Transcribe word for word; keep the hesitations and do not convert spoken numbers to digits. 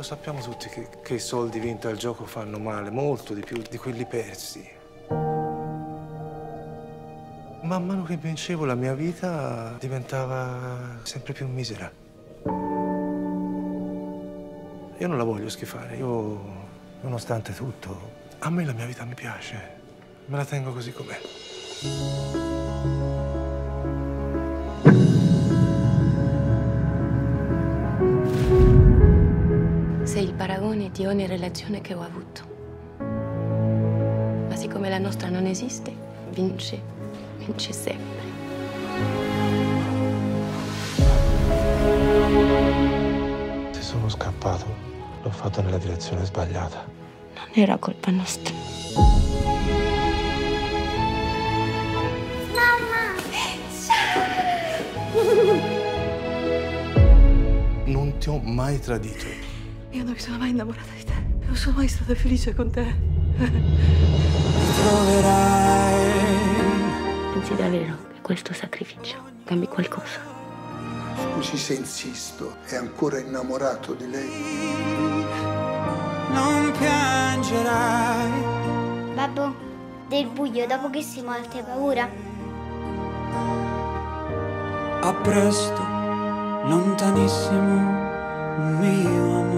sappiamo tutti che, che i soldi vinti al gioco fanno male, molto di più di quelli persi. Man mano che vincevo la mia vita diventava sempre più misera. Io non la voglio schifare, io, nonostante tutto, a me la mia vita mi piace. Me la tengo così com'è. Sei il paragone di ogni relazione che ho avuto. Ma siccome la nostra non esiste, vince, vince sempre. Se sono scappato, l'ho fatto nella direzione sbagliata. Non era colpa nostra. Mamma! Non ti ho mai tradito. Io non mi sono mai innamorata di te. Non sono mai stata felice con te. Pensi davvero che questo sacrificio cambi qualcosa? Scusi se insisto, è ancora innamorato di lei? Non piangerai. Babbo, del buio dopo che si morte, hai paura? A presto, lontanissimo, mio amore.